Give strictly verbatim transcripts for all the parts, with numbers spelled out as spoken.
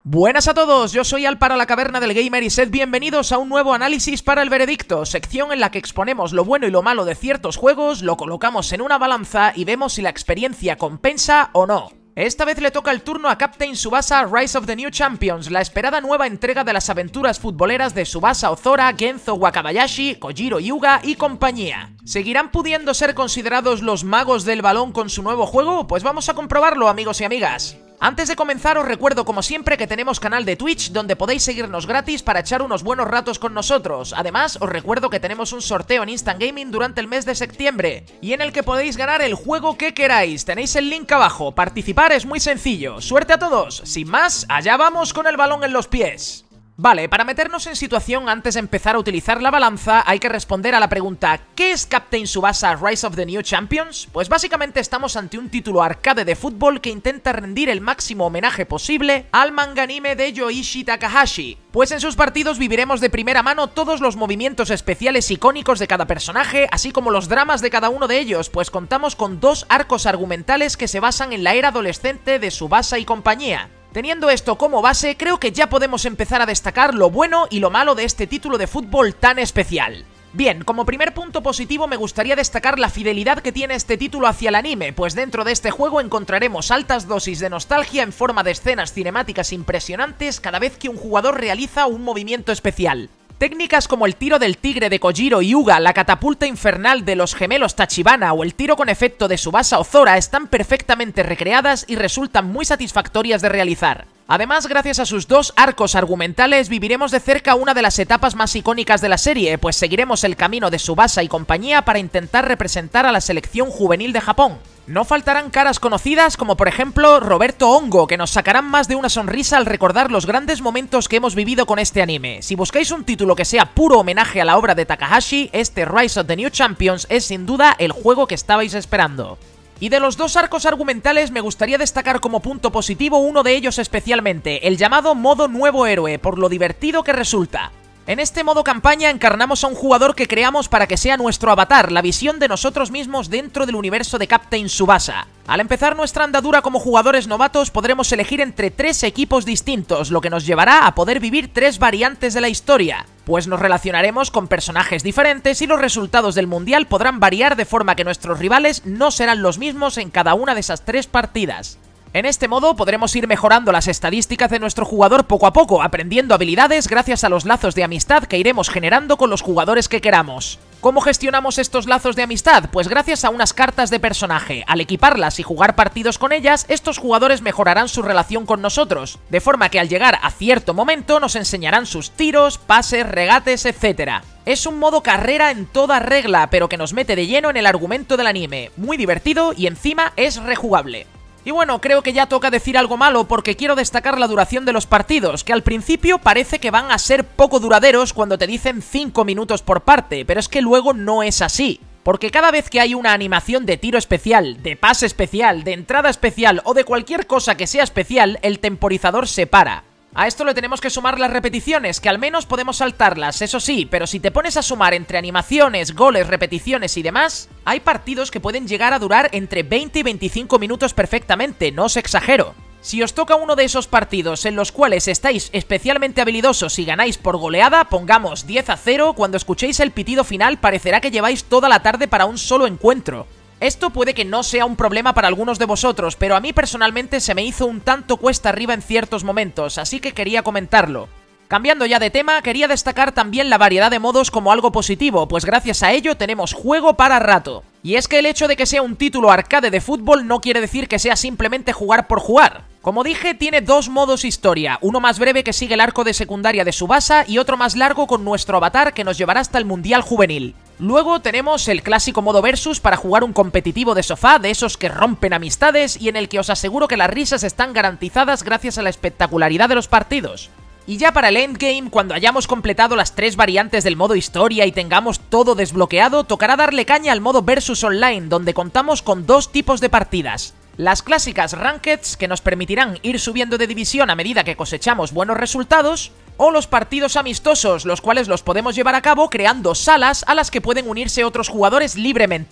Buenas a todos, yo soy Al para la Caverna del Gamer y sed bienvenidos a un nuevo análisis para el veredicto, sección en la que exponemos lo bueno y lo malo de ciertos juegos, lo colocamos en una balanza y vemos si la experiencia compensa o no. Esta vez le toca el turno a Captain Tsubasa Rise of the New Champions, la esperada nueva entrega de las aventuras futboleras de Tsubasa Ozora, Genzo Wakabayashi, Kojiro Hyuga y compañía. ¿Seguirán pudiendo ser considerados los magos del balón con su nuevo juego? Pues vamos a comprobarlo, amigos y amigas. Antes de comenzar os recuerdo como siempre que tenemos canal de Twitch donde podéis seguirnos gratis para echar unos buenos ratos con nosotros. Además os recuerdo que tenemos un sorteo en Instant Gaming durante el mes de septiembre y en el que podéis ganar el juego que queráis. Tenéis el link abajo, participar es muy sencillo. Suerte a todos, sin más, allá vamos con el balón en los pies. Vale, para meternos en situación antes de empezar a utilizar la balanza hay que responder a la pregunta ¿qué es Captain Tsubasa Rise of the New Champions? Pues básicamente estamos ante un título arcade de fútbol que intenta rendir el máximo homenaje posible al manga anime de Yoichi Takahashi. Pues en sus partidos viviremos de primera mano todos los movimientos especiales icónicos de cada personaje, así como los dramas de cada uno de ellos, pues contamos con dos arcos argumentales que se basan en la era adolescente de Tsubasa y compañía. Teniendo esto como base, creo que ya podemos empezar a destacar lo bueno y lo malo de este título de fútbol tan especial. Bien, como primer punto positivo me gustaría destacar la fidelidad que tiene este título hacia el anime, pues dentro de este juego encontraremos altas dosis de nostalgia en forma de escenas cinemáticas impresionantes cada vez que un jugador realiza un movimiento especial. Técnicas como el tiro del tigre de Kojiro Hyuga, la catapulta infernal de los gemelos Tachibana o el tiro con efecto de Tsubasa Ozora están perfectamente recreadas y resultan muy satisfactorias de realizar. Además, gracias a sus dos arcos argumentales viviremos de cerca una de las etapas más icónicas de la serie, pues seguiremos el camino de Tsubasa y compañía para intentar representar a la selección juvenil de Japón. No faltarán caras conocidas como por ejemplo Roberto Hongo, que nos sacarán más de una sonrisa al recordar los grandes momentos que hemos vivido con este anime. Si buscáis un título que sea puro homenaje a la obra de Takahashi, este Rise of the New Champions es sin duda el juego que estabais esperando. Y de los dos arcos argumentales me gustaría destacar como punto positivo uno de ellos especialmente, el llamado modo nuevo héroe, por lo divertido que resulta. En este modo campaña encarnamos a un jugador que creamos para que sea nuestro avatar, la visión de nosotros mismos dentro del universo de Captain Tsubasa. Al empezar nuestra andadura como jugadores novatos podremos elegir entre tres equipos distintos, lo que nos llevará a poder vivir tres variantes de la historia, pues nos relacionaremos con personajes diferentes y los resultados del mundial podrán variar de forma que nuestros rivales no serán los mismos en cada una de esas tres partidas. En este modo podremos ir mejorando las estadísticas de nuestro jugador poco a poco, aprendiendo habilidades gracias a los lazos de amistad que iremos generando con los jugadores que queramos. ¿Cómo gestionamos estos lazos de amistad? Pues gracias a unas cartas de personaje. Al equiparlas y jugar partidos con ellas, estos jugadores mejorarán su relación con nosotros, de forma que al llegar a cierto momento nos enseñarán sus tiros, pases, regates, etcétera. Es un modo carrera en toda regla, pero que nos mete de lleno en el argumento del anime. Muy divertido y encima es rejugable. Y bueno, creo que ya toca decir algo malo porque quiero destacar la duración de los partidos, que al principio parece que van a ser poco duraderos cuando te dicen cinco minutos por parte, pero es que luego no es así. Porque cada vez que hay una animación de tiro especial, de pase especial, de entrada especial o de cualquier cosa que sea especial, el temporizador se para. A esto le tenemos que sumar las repeticiones, que al menos podemos saltarlas, eso sí, pero si te pones a sumar entre animaciones, goles, repeticiones y demás, hay partidos que pueden llegar a durar entre veinte y veinticinco minutos perfectamente, no os exagero. Si os toca uno de esos partidos en los cuales estáis especialmente habilidosos y ganáis por goleada, pongamos diez a cero, cuando escuchéis el pitido final parecerá que lleváis toda la tarde para un solo encuentro. Esto puede que no sea un problema para algunos de vosotros, pero a mí personalmente se me hizo un tanto cuesta arriba en ciertos momentos, así que quería comentarlo. Cambiando ya de tema, quería destacar también la variedad de modos como algo positivo, pues gracias a ello tenemos juego para rato. Y es que el hecho de que sea un título arcade de fútbol no quiere decir que sea simplemente jugar por jugar. Como dije, tiene dos modos historia, uno más breve que sigue el arco de secundaria de Tsubasa y otro más largo con nuestro avatar que nos llevará hasta el Mundial Juvenil. Luego tenemos el clásico modo versus para jugar un competitivo de sofá, de esos que rompen amistades y en el que os aseguro que las risas están garantizadas gracias a la espectacularidad de los partidos. Y ya para el endgame, cuando hayamos completado las tres variantes del modo historia y tengamos todo desbloqueado, tocará darle caña al modo versus online, donde contamos con dos tipos de partidas. Las clásicas Rankeds, que nos permitirán ir subiendo de división a medida que cosechamos buenos resultados, o los partidos amistosos, los cuales los podemos llevar a cabo creando salas a las que pueden unirse otros jugadores libremente.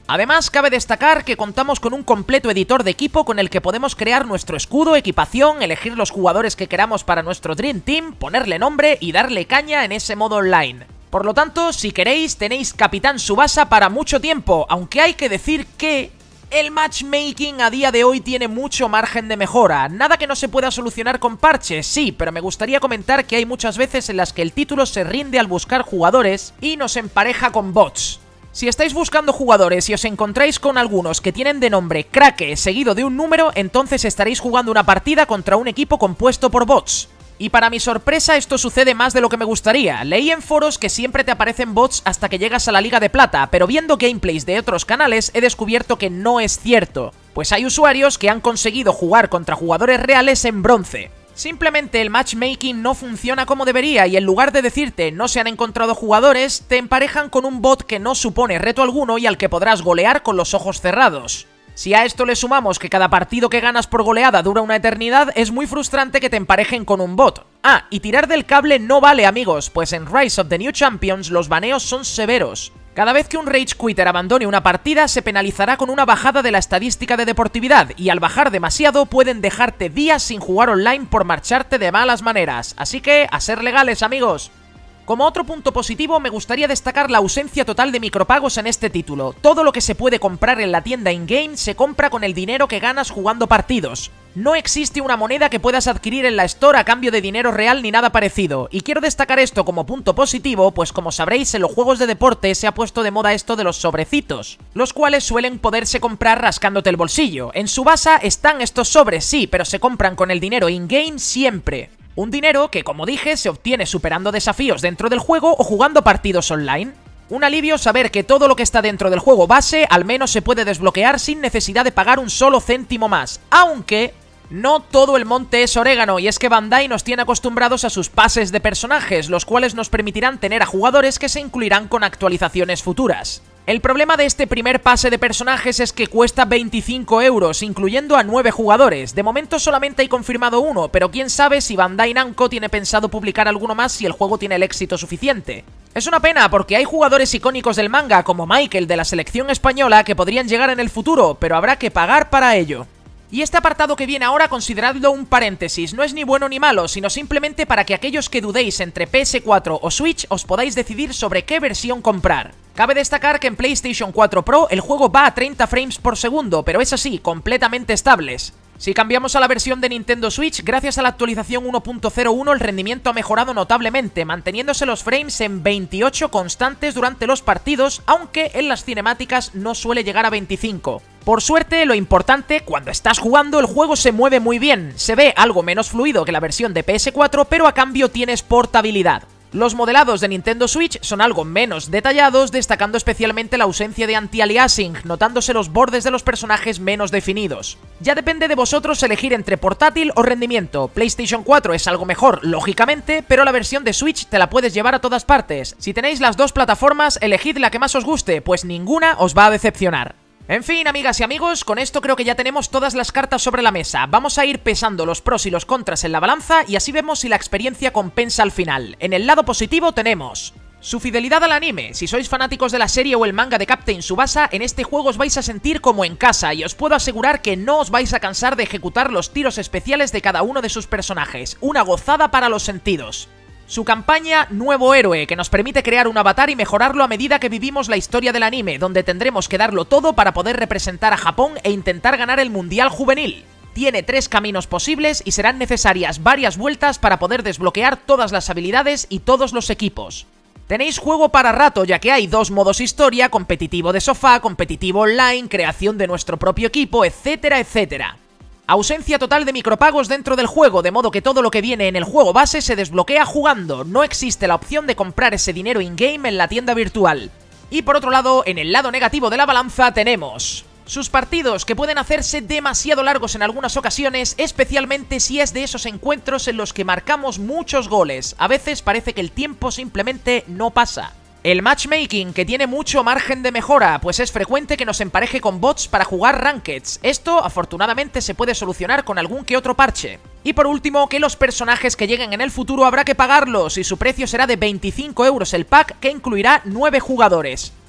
Además, cabe destacar que contamos con un completo editor de equipo con el que podemos crear nuestro escudo, equipación, elegir los jugadores que queramos para nuestro Dream Team, ponerle nombre y darle caña en ese modo online. Por lo tanto, si queréis, tenéis Capitán Tsubasa para mucho tiempo, aunque hay que decir que el matchmaking a día de hoy tiene mucho margen de mejora. Nada que no se pueda solucionar con parches, sí, pero me gustaría comentar que hay muchas veces en las que el título se rinde al buscar jugadores y nos empareja con bots. Si estáis buscando jugadores y os encontráis con algunos que tienen de nombre Krake seguido de un número, entonces estaréis jugando una partida contra un equipo compuesto por bots. Y para mi sorpresa esto sucede más de lo que me gustaría. Leí en foros que siempre te aparecen bots hasta que llegas a la Liga de Plata, pero viendo gameplays de otros canales he descubierto que no es cierto, pues hay usuarios que han conseguido jugar contra jugadores reales en bronce. Simplemente el matchmaking no funciona como debería y en lugar de decirte no se han encontrado jugadores, te emparejan con un bot que no supone reto alguno y al que podrás golear con los ojos cerrados. Si a esto le sumamos que cada partido que ganas por goleada dura una eternidad, es muy frustrante que te emparejen con un bot. Ah, y tirar del cable no vale, amigos, pues en Rise of the New Champions los baneos son severos. Cada vez que un Rage Quitter abandone una partida se penalizará con una bajada de la estadística de deportividad y al bajar demasiado pueden dejarte días sin jugar online por marcharte de malas maneras, así que a ser legales, amigos. Como otro punto positivo, me gustaría destacar la ausencia total de micropagos en este título. Todo lo que se puede comprar en la tienda in-game se compra con el dinero que ganas jugando partidos. No existe una moneda que puedas adquirir en la Store a cambio de dinero real ni nada parecido. Y quiero destacar esto como punto positivo, pues como sabréis, en los juegos de deporte se ha puesto de moda esto de los sobrecitos, los cuales suelen poderse comprar rascándote el bolsillo. En Tsubasa están estos sobres, sí, pero se compran con el dinero in-game siempre. Un dinero que, como dije, se obtiene superando desafíos dentro del juego o jugando partidos online. Un alivio saber que todo lo que está dentro del juego base al menos se puede desbloquear sin necesidad de pagar un solo céntimo más, aunque no todo el monte es orégano, y es que Bandai nos tiene acostumbrados a sus pases de personajes, los cuales nos permitirán tener a jugadores que se incluirán con actualizaciones futuras. El problema de este primer pase de personajes es que cuesta veinticinco euros, incluyendo a nueve jugadores. De momento solamente hay confirmado uno, pero quién sabe si Bandai Namco tiene pensado publicar alguno más si el juego tiene el éxito suficiente. Es una pena porque hay jugadores icónicos del manga como Michael de la selección española que podrían llegar en el futuro, pero habrá que pagar para ello. Y este apartado que viene ahora consideradlo un paréntesis, no es ni bueno ni malo, sino simplemente para que aquellos que dudéis entre P S cuatro o Switch os podáis decidir sobre qué versión comprar. Cabe destacar que en PlayStation cuatro Pro el juego va a treinta frames por segundo, pero es así, completamente estables. Si cambiamos a la versión de Nintendo Switch, gracias a la actualización uno punto cero uno el rendimiento ha mejorado notablemente, manteniéndose los frames en veintiocho constantes durante los partidos, aunque en las cinemáticas no suele llegar a veinticinco. Por suerte, lo importante, cuando estás jugando el juego se mueve muy bien, se ve algo menos fluido que la versión de P S cuatro, pero a cambio tienes portabilidad. Los modelados de Nintendo Switch son algo menos detallados, destacando especialmente la ausencia de anti-aliasing, notándose los bordes de los personajes menos definidos. Ya depende de vosotros elegir entre portátil o rendimiento. PlayStation cuatro es algo mejor, lógicamente, pero la versión de Switch te la puedes llevar a todas partes. Si tenéis las dos plataformas, elegid la que más os guste, pues ninguna os va a decepcionar. En fin, amigas y amigos, con esto creo que ya tenemos todas las cartas sobre la mesa. Vamos a ir pesando los pros y los contras en la balanza y así vemos si la experiencia compensa al final. En el lado positivo tenemos su fidelidad al anime. Si sois fanáticos de la serie o el manga de Captain Tsubasa, en este juego os vais a sentir como en casa y os puedo asegurar que no os vais a cansar de ejecutar los tiros especiales de cada uno de sus personajes. Una gozada para los sentidos. Su campaña Nuevo Héroe, que nos permite crear un avatar y mejorarlo a medida que vivimos la historia del anime, donde tendremos que darlo todo para poder representar a Japón e intentar ganar el Mundial Juvenil. Tiene tres caminos posibles y serán necesarias varias vueltas para poder desbloquear todas las habilidades y todos los equipos. Tenéis juego para rato, ya que hay dos modos historia, competitivo de sofá, competitivo online, creación de nuestro propio equipo, etcétera, etcétera. Ausencia total de micropagos dentro del juego, de modo que todo lo que viene en el juego base se desbloquea jugando. No existe la opción de comprar ese dinero in-game en la tienda virtual. Y por otro lado, en el lado negativo de la balanza tenemos sus partidos, que pueden hacerse demasiado largos en algunas ocasiones, especialmente si es de esos encuentros en los que marcamos muchos goles. A veces parece que el tiempo simplemente no pasa. El matchmaking, que tiene mucho margen de mejora, pues es frecuente que nos empareje con bots para jugar rankeds. Esto, afortunadamente, se puede solucionar con algún que otro parche. Y por último, que los personajes que lleguen en el futuro habrá que pagarlos, y su precio será de veinticinco euros el pack, que incluirá nueve jugadores.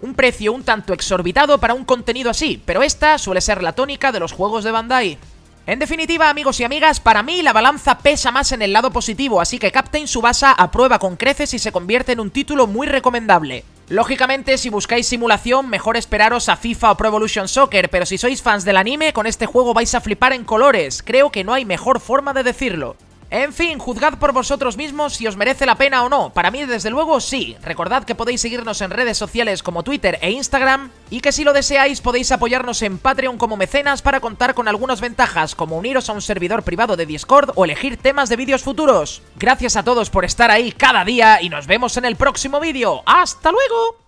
Un precio un tanto exorbitado para un contenido así, pero esta suele ser la tónica de los juegos de Bandai. En definitiva, amigos y amigas, para mí la balanza pesa más en el lado positivo, así que Captain Tsubasa aprueba con creces y se convierte en un título muy recomendable. Lógicamente, si buscáis simulación, mejor esperaros a FIFA o Pro Evolution Soccer, pero si sois fans del anime, con este juego vais a flipar en colores, creo que no hay mejor forma de decirlo. En fin, juzgad por vosotros mismos si os merece la pena o no. Para mí, desde luego, sí. Recordad que podéis seguirnos en redes sociales como Twitter e Instagram, y que si lo deseáis podéis apoyarnos en Patreon como mecenas para contar con algunas ventajas, como uniros a un servidor privado de Discord o elegir temas de vídeos futuros. Gracias a todos por estar ahí cada día y nos vemos en el próximo vídeo. ¡Hasta luego!